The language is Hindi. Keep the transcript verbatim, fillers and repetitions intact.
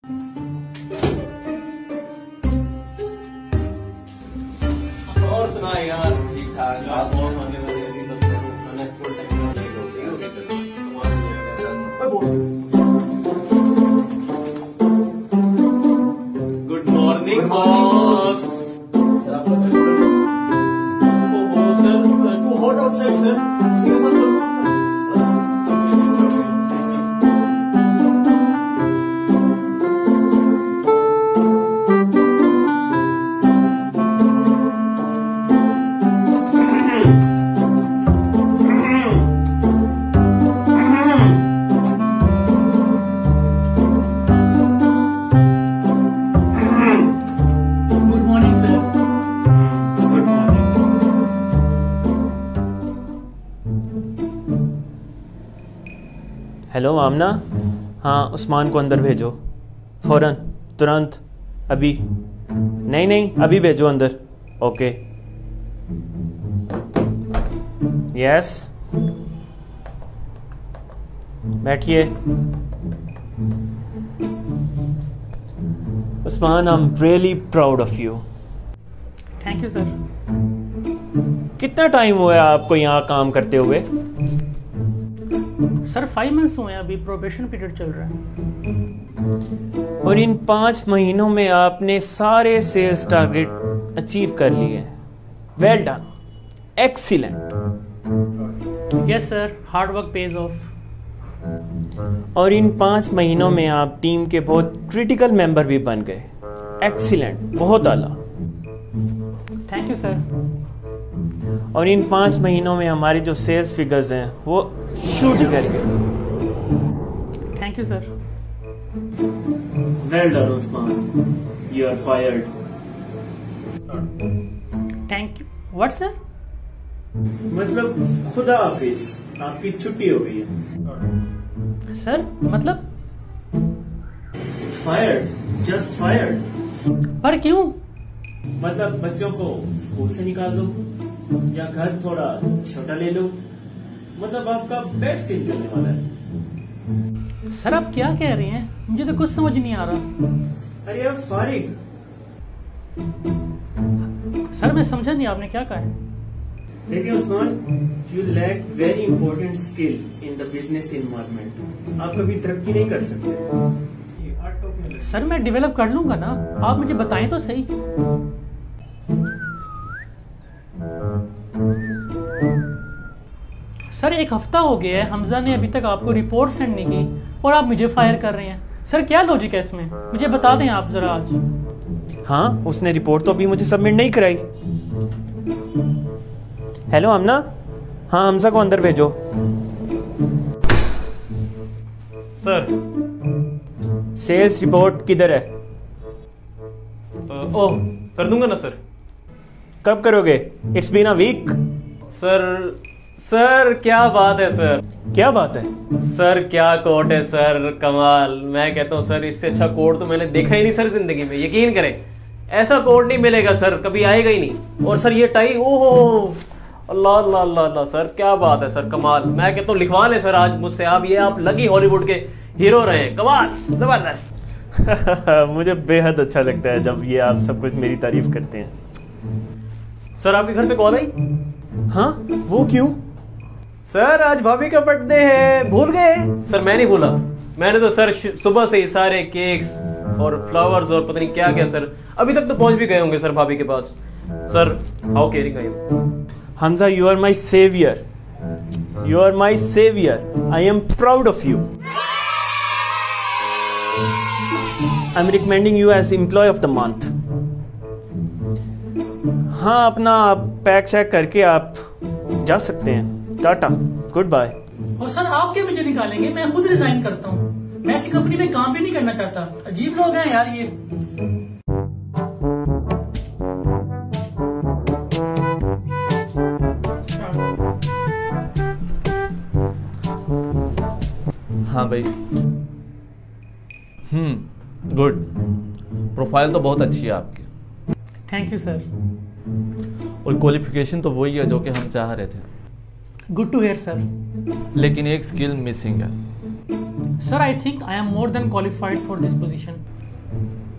और सुना यार, ठीक ठाक आप बहुत होने वाले हैं, बस मैंने full time good morning boss. Sir आपका ओहो sir, too hot outside sir, इसके साथ हेलो आमना, हाँ उस्मान को अंदर भेजो फ़ौरन, तुरंत, अभी। नहीं नहीं अभी भेजो अंदर। ओके यस, बैठिए। Usman, I am really proud of you. Thank you sir. कितना टाइम हुआ है आपको यहाँ काम करते हुए? सर फाइव मंथ्स हुए हैं, अभी प्रोबेशन पीरियड चल रहा है। और इन पाँच महीनों में आपने सारे सेल्स टारगेट अचीव कर लिए। Well done, excellent. Yes sir, hard work pays off. और इन पाँच महीनों में आप टीम के बहुत क्रिटिकल मेंबर भी बन गए। एक्सीलेंट, बहुत आला। Thank you sir. और इन पाँच महीनों में हमारे जो सेल्स फिगर्स हैं वो शूट कर गए। Thank you sir. Well done Usman, you are fired. Thank you. What sir? मतलब खुदा हाफिज, आपकी छुट्टी हो गई है। सर मतलब? Fired, just fired. पर क्यों? मतलब बच्चों को स्कूल से निकाल दो या घर थोड़ा छोटा ले लो, मतलब आपका बेड सीन चलने वाला है। सर आप क्या कह रहे हैं? मुझे तो कुछ समझ नहीं आ रहा। अरे यार फारिग। सर मैं समझा नहीं, आपने क्या कहा है? देखिए Usman, you lack very important skill in the business environment. आप कभी तरक्की नहीं कर सकते। सर मैं डेवलप कर लूंगा ना, आप मुझे बताएं तो सही। सर एक हफ्ता हो गया है, हमजा ने अभी तक आपको रिपोर्ट सेंड नहीं की और आप मुझे फायर कर रहे हैं। सर क्या लॉजिक है इसमें, मुझे बता दें आप जरा आज। हाँ, उसने रिपोर्ट तो अभी मुझे सबमिट नहीं कराई। हेलो अमना, हाँ हमजा को अंदर भेजो। सर सेल्स रिपोर्ट किधर है? ओह कर दूंगा ना सर। कब करोगे? It's been a week. Sir sir क्या बात है सर। क्या बात है? सर क्या कोट है सर, कमाल। मैं कहता हूँ सर, इससे अच्छा कोट तो मैंने देखा ही नहीं सर जिंदगी में। यकीन करें, ऐसा कोट नहीं मिलेगा सर, कभी आएगा ही नहीं। और सर ये टाई, ओहो अल्लाह अल्लाह अल्लाह अल्लाह, सर क्या बात है सर, कमाल। मैं कहता हूँ लिखवा लें सर आज मुझसे आप, ये आप लगी हॉलीवुड के हीरो रहे, कमाल, जबरदस्त। मुझे बेहद अच्छा लगता है जब ये आप सब कुछ मेरी तारीफ करते हैं। सर आपके घर से कॉल आई? हाँ, वो क्यों? सर आज भाभी का बर्थडे है, भूल गए? सर मैं नहीं भूला, मैंने तो सर सुबह से ही सारे केक्स और फ्लावर्स और पता नहीं क्या क्या सर, अभी तक तो पहुंच भी गए होंगे सर भाभी के पास। Sir how caring are you? Hamza, you are my saviour, you are my saviour. I am proud of you. I am recommending you as employ of the month. हाँ, अपना पैक चेक करके आप जा सकते हैं। Tata, good bye. और सर आप क्या मुझे निकालेंगे? मैं खुद रिजाइन करता हूँ, मैं ऐसी कंपनी में काम भी नहीं करना चाहता। अजीब लोग हैं यार ये। हाँ भाई, हम्म गुड। प्रोफाइल तो बहुत अच्छी है आपकी। Thank you sir. और क्वालिफिकेशन तो वही है जो कि हम चाह रहे थे। Good to hear sir. लेकिन एक स्किल मिसिंग है। Sir I think I am more than qualified for this position.